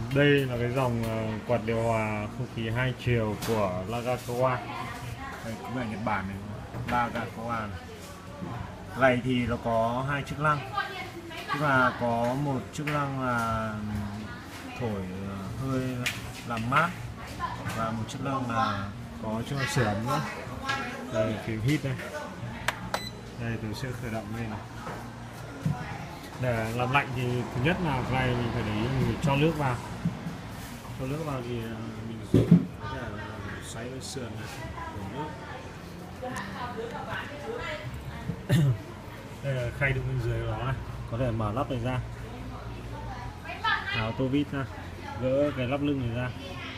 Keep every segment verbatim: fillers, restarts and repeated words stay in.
Đây là cái dòng uh, quạt điều hòa không khí hai chiều của Lagakawa. Đây cũng là Nhật Bản này, Lagakawa này. Cái này thì nó có hai chức năng, tức là có một chức năng là thổi uh, hơi làm mát và một chức năng là có cho sưởi ấm nữa. Đây phím hít đây. Đây tôi sẽ khởi động lên này. Để làm lạnh thì thứ nhất là cái này mình phải để ý mình cho nước vào. Cho nước vào thì mình sẽ xoáy lên sườn này, đổ nước. Đây là khay đựng bên dưới đó này, có thể mở lắp này ra, tháo tô vít ra, gỡ cái lắp lưng này ra.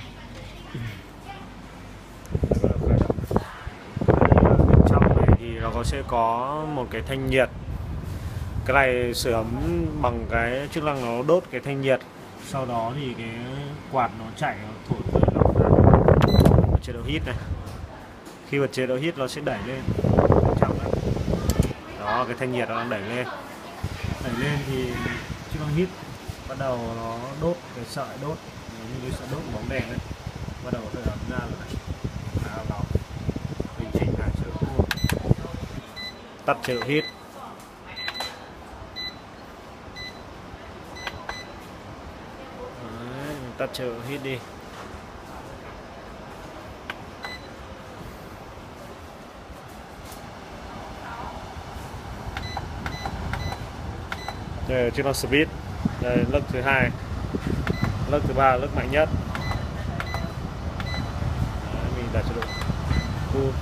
Bên trong này thì nó có sẽ có một cái thanh nhiệt. Cái này sưởi ấm bằng cái chức năng nó đốt cái thanh nhiệt, sau đó thì cái quạt nó chạy nó thổi hơi nóng ra. Chế độ hít này, khi bật chế độ hít nó sẽ đẩy lên bên trong đó. Đó, cái thanh nhiệt nó đang đẩy lên, đẩy lên thì chức năng hít bắt đầu nó đốt cái sợi đốt như cái sợi đốt bóng đèn đấy, bắt đầu hơi ấm ra rồi này, khá là nóng. Bình chỉnh lại chế độ cool, tắt chế độ hít. Tắt chế độ hít đi. Đây là chức năng speed. Đây là lấc thứ hai, lấc thứ ba, lấc mạnh nhất. Đấy, mình đặt chế độ cool.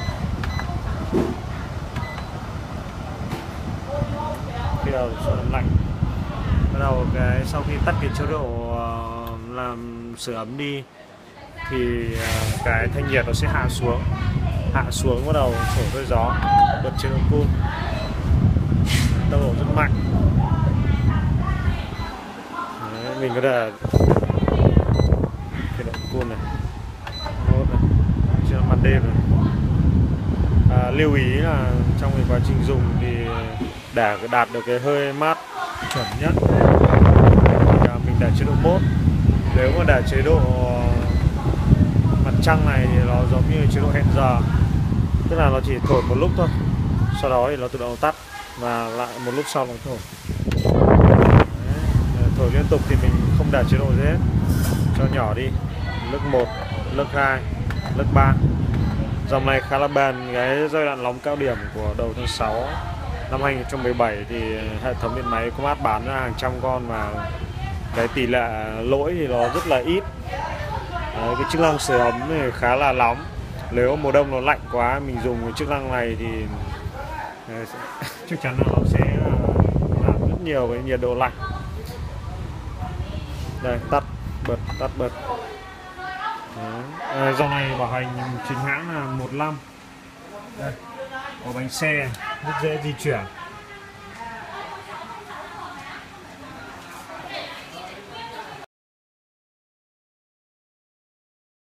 Khi nào cho lạnh, bắt đầu cái sau khi tắt cái chế độ làm sưởi ấm đi thì cái thanh nhiệt nó sẽ hạ xuống, hạ xuống bắt đầu thổi hơi gió, bật chế độ cool, tốc độ rất mạnh. Đấy, mình có thể chế độ cool này, nốt này, chế độ ban đêm này. À, lưu ý là trong cái quá trình dùng thì để đạt được cái hơi mát chuẩn nhất thì mình để chế độ mốt. Nếu mà để chế độ mặt trăng này thì nó giống như chế độ hẹn giờ, tức là nó chỉ thổi một lúc thôi, sau đó thì nó tự động tắt và lại một lúc sau nó thổi. Đấy, thổi liên tục thì mình không để chế độ gì hết, cho nhỏ đi, lớp một, lớp hai, lớp ba. Dòng này khá là bền. Cái giai đoạn nóng cao điểm của đầu tháng sáu năm hai nghìn không trăm mười bảy thì hệ thống điện máy Comat bán ra hàng trăm con và cái tỷ lệ lỗi thì nó rất là ít. Đấy, cái chức năng sưởi ấm thì khá là nóng. Nếu mùa đông nó lạnh quá mình dùng cái chức năng này thì chắc chắn là nó sẽ giảm rất nhiều cái nhiệt độ lạnh. Đây, tắt bật, tắt bật. À, dòng này bảo hành chính hãng là một năm. Đây, có bánh xe rất dễ di chuyển.